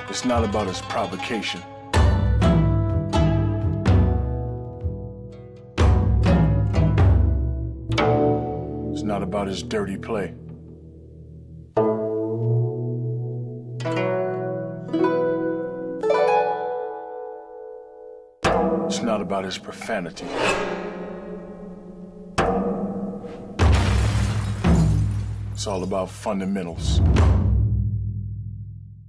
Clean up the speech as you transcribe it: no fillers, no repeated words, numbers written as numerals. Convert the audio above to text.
It's not about his provocation. It's not about his dirty play. It's not about his profanity. It's all about fundamentals.